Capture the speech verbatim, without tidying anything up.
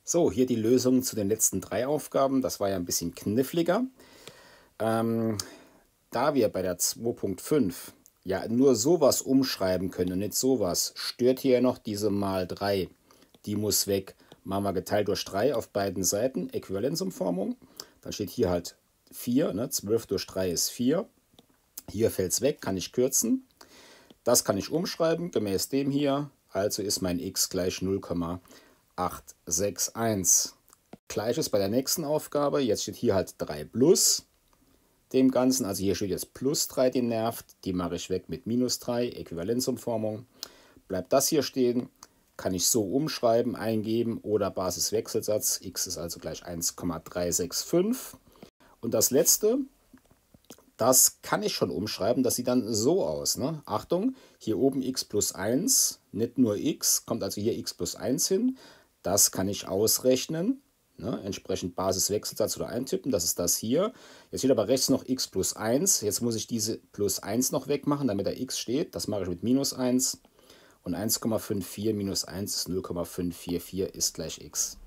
So, hier die Lösung zu den letzten drei Aufgaben. Das war ja ein bisschen kniffliger. Ähm, da wir bei der zwei Punkt fünf ja nur sowas umschreiben können und nicht sowas, stört hier noch diese mal drei. Die muss weg. Machen wir geteilt durch drei auf beiden Seiten, Äquivalenzumformung. Dann steht hier halt vier, ne? zwölf durch drei ist vier. Hier fällt es weg, kann ich kürzen. Das kann ich umschreiben, gemäß dem hier. Also ist mein x gleich null Komma acht sechs eins. Gleiches bei der nächsten Aufgabe. Jetzt steht hier halt drei plus dem Ganzen. Also hier steht jetzt plus drei, die nervt. Die mache ich weg mit minus drei, Äquivalenzumformung. Bleibt das hier stehen. Kann ich so umschreiben, eingeben oder Basiswechselsatz. X ist also gleich eins Komma drei sechs fünf. Und das letzte, das kann ich schon umschreiben. Das sieht dann so aus. Ne? Achtung, hier oben x plus eins, nicht nur x, kommt also hier x plus eins hin. Das kann ich ausrechnen. Ne? Entsprechend Basiswechselsatz oder eintippen. Das ist das hier. Jetzt steht aber rechts noch x plus eins. Jetzt muss ich diese plus eins noch wegmachen, damit da x steht. Das mache ich mit minus eins. Und eins Komma fünf vier minus eins ist null Komma fünf vier vier ist gleich x.